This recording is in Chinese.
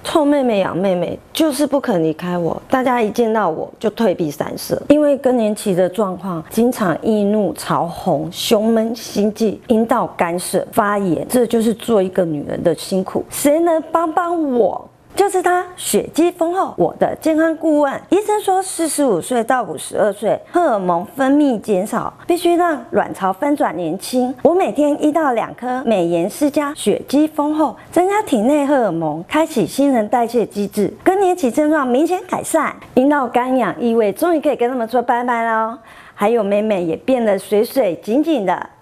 臭妹妹养妹妹就是不肯离开我，大家一见到我就退避三舍。因为更年期的状况，经常易怒、潮红、胸闷、心悸、阴道干涉、发炎，这就是做一个女人的辛苦。谁能帮帮我？就是他，血肌丰厚，我的健康顾问。医生说，45岁到52岁，荷尔蒙分泌减少，必须让卵巢翻转年轻。我每天1到2颗美颜施加，血肌丰厚，增加体内荷尔蒙，开启新陈代谢机制，更年期症状明显改善，阴道干痒异味终于可以跟他们说拜拜喽。还有妹妹也变得水水紧紧的。